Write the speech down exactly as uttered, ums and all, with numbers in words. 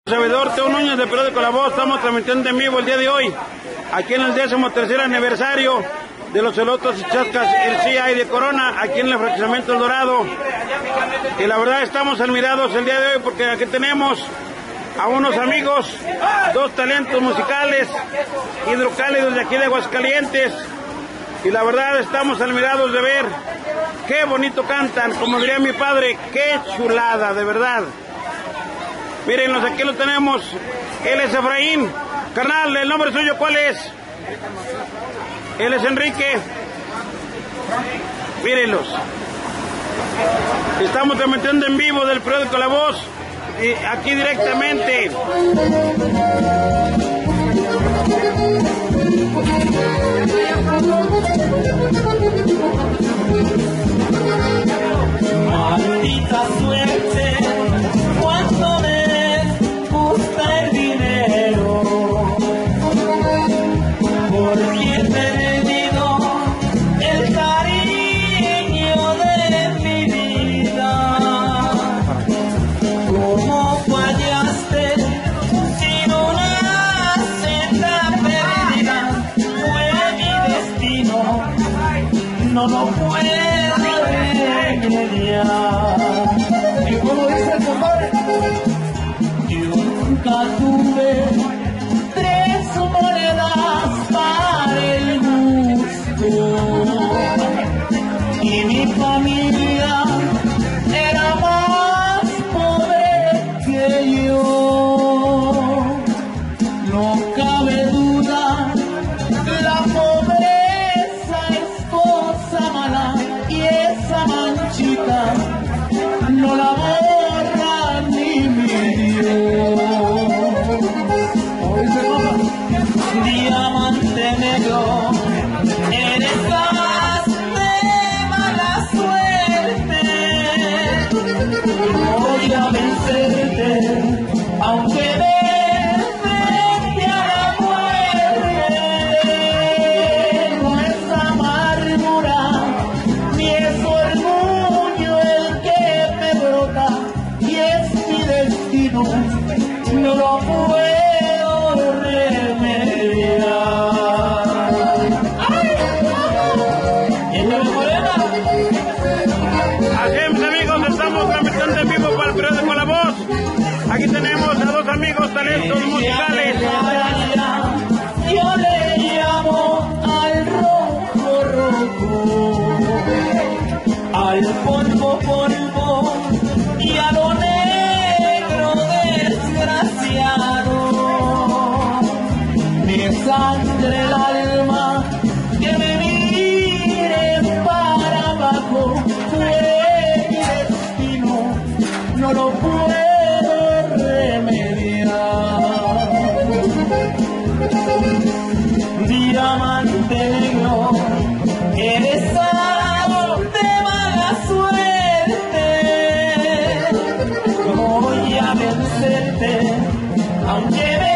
Servidor Teo Núñez de Periódico La Voz, estamos transmitiendo en vivo el día de hoy, aquí en el décimo tercer aniversario de los elotes y chascas El C I de Corona, aquí en el fraccionamiento El Dorado. Y la verdad estamos admirados el día de hoy porque aquí tenemos a unos amigos, dos talentos musicales, hidrocálidos de aquí de Aguascalientes. Y la verdad estamos admirados de ver qué bonito cantan, como diría mi padre, qué chulada, de verdad. Mírenlos, aquí lo tenemos. Él es Efraín. Carnal, ¿el nombre suyo cuál es? Él es Enrique. Mírenlos. Estamos transmitiendo en vivo del periódico La Voz. Y aquí directamente. Maldita suerte, cuando me gusta el dinero, porque he perdido el cariño de mi vida. Como fallaste sin una senda perdida, fue mi destino, no lo puedo remediar. ¿Y cómo dice el compadre? Yo nunca tuve tres monedas para el gusto, y mi familia era más pobre que yo. No cabe duda, la pobreza es cosa mala, y esa manchita no la borra ni mi Dios. Diamante negro, eres más de mala suerte. Voy a vencerte, aunque de frente a la muerte. No es amargura, ni es orgullo el que me brota, y es mi destino, no lo puedo remediar. Así es, amigos, estamos transmitiendo en vivo para el periódico La Voz. Aquí tenemos a dos amigos talentos musicales. Yo le llamo al rojo rojo, al polvo polvo y a lo negro desgraciado. Me sangre el alma que me mire para abajo, fue mi destino, no lo puedo remediar. Diamante negro, eres algo de mala suerte. Voy a vencerte, aunque me